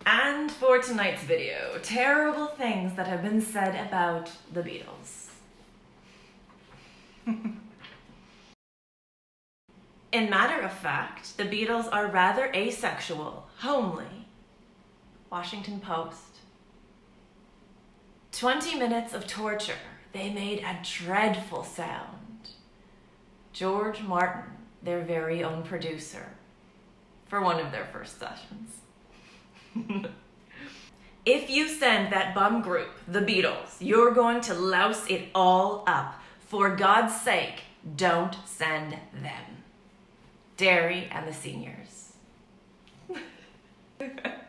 And for tonight's video, terrible things that have been said about the Beatles. In matter of fact, the Beatles are rather asexual, homely. Washington Post. 20 minutes of torture. They made a dreadful sound. George Martin, their very own producer, for one of their first sessions. If you send that bum group, the Beatles, you're going to louse it all up. For God's sake, don't send them. Derry and the Seniors.